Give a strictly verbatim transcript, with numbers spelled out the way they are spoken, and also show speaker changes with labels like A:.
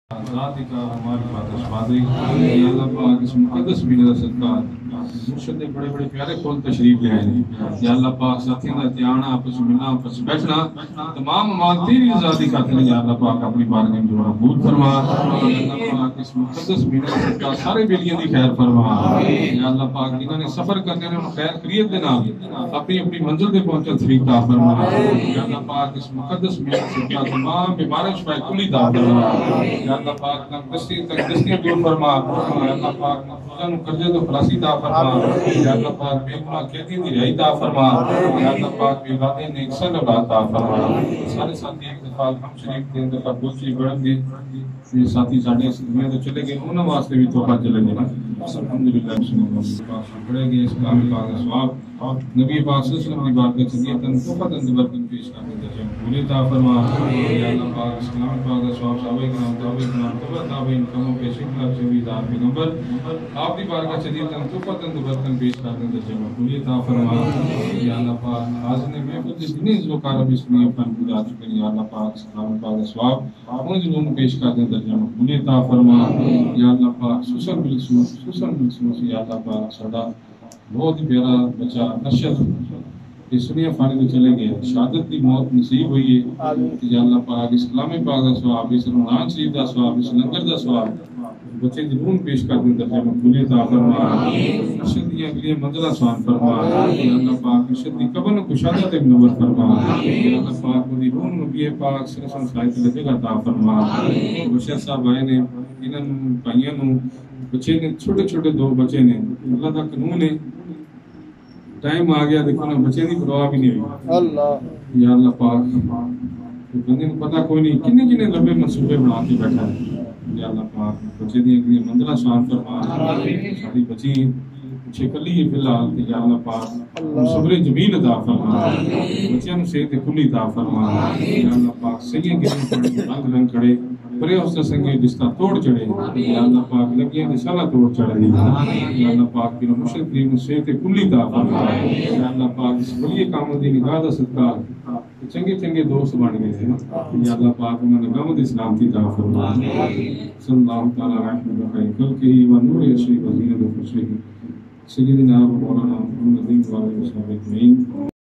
A: ذاتی کا ہماری بات اسفادی یا اللہ پاک اس مقدس مہینے کا صدقہ مرشد بڑے بڑے پیارے کھول تشریف لے آئے یا اللہ پاک ساتھیوں کا دھیان آپس ملنا آپس بیٹھنا تمام مال تیری ذاتی کا یا اللہ پاک اپنی بارگاہ میں جو قبول فرما یا اللہ پاک اس مقدس مہینے کا صدقہ سارے بیلیاں دی خیر فرما یا اللہ پاک جنہوں نے سفر کرنے نے خیر خیریت دے نال اپنی اپنی منزل پہ پہنچن توفیق عطا فرما یا اللہ پاک اس مقدس مہینے کا صدقہ تمام بیماروں شفا کلی عطا فرما یا اللہ پاک تندرستی تندرستی دور فرما یا اللہ پاک مقبوضہ قرضے تو خلاصی عطا فرما یا اللہ پاک بے گناہ قیدی دی رہائی عطا فرما یا اللہ پاک بے اولادیں نیک سن اولاد عطا فرما سارے ساتھی ایک دفعہ ہم شریف کے اندر قبول چیز بڑھن گے یہ ساتھی ساڑھے اس دنیا تو چلے گئے انہوں واسطے بھی توقع چلے گئے الحمدللہ بسم اللہ پڑھے گئے اسلامی پاک ثواب نبی پاک صلی اللہ علیہ وسلم کی بات کا چلیتاً توقع تن برکن پیش کرنے درجہ مقبولی عطا فرما یا اللہ پاک اسلامی پاک ثواب صحابہ کرام تابعین کرام تبع تابعین کموں پیش کرنا چوبی دار پیغمبر آپ کی بات کا چلیتاً توقع تن برکن پیش کرنے درجہ مقبولی عطا فرما یا اللہ پاک حاضر میں خود جتنی ذوقار اب اس میں اپن خدا چکے یا اللہ پاک اسلامی پاک ثواب ان جنوں پیش کرنے درجہ مقبولی عطا فرما یا اللہ پاک سسر بالسوس سسر بالسوس یا اللہ پاک صدا بہت ہی پیارا بچہ ارشد اس دنیا فانی کو چلے گئے شہادت کی موت نصیب ہوئی ہے یا اللہ پاک اس کلام پاک کا ثواب اس رمضان شریف کا ثواب اس لنگر کا ثواب بچے جنون پیش کر دیں درجہ مقبولی عطا فرما ارشد کی اگلی منزل آسان فرما یا اللہ پاک ارشد کی قبر کو کشادہ تے منور فرما یا اللہ پاک مدی روح نبی پاک صلی اللہ علیہ وسلم خائط لجے عطا فرما بشیر صاحب آئے نے انہاں پائیاں نو بچے نے چھوٹے چھوٹے دو بچے نے اللہ کا قانون ہے ٹائم آ گیا دیکھو نا بچے نہیں پرواہ بھی نہیں ہوئی اللہ یا اللہ پاک بندے کو پتہ کوئی نہیں کنے کنے لمبے منصوبے بنا کے بیٹھا ہے یا اللہ پاک بچے دی اگلی منزل آسان فرما ساری بچی پیچھے کلی ہے فی الحال یا اللہ پاک صبر جمیل عطا فرما بچیاں نو صحت کلی عطا فرما یا اللہ پاک صحیح گرن پڑے رنگ رنگ کھڑے پرے اس سے سنگے جس کا توڑ چڑھے یا اللہ پاک لگیاں دے شالا توڑ چڑھے یا اللہ پاک بنا مشرق کریم صحت کلی عطا فرما یا اللہ پاک اس بڑی کام دی نگاہ دا صدقہ چنگے چنگے دوست بن گئے ہیں یا اللہ پاک انہوں نے غم اسلام کی عطا فرما صلی اللہ تعالی علیہ وسلم خلقہ و نور عرشہ و زینت عرشہ سیدنا مولانا محمد علیہ وسلم